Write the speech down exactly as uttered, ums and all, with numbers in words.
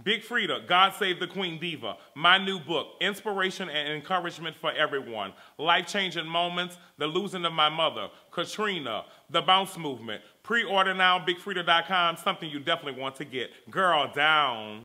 Big Freedia, God Save the Queen Diva, my new book, inspiration and encouragement for everyone. Life-changing moments, the losing of my mother, Katrina, the bounce movement. Pre-order now, big freedia dot com, something you definitely want to get. Girl down.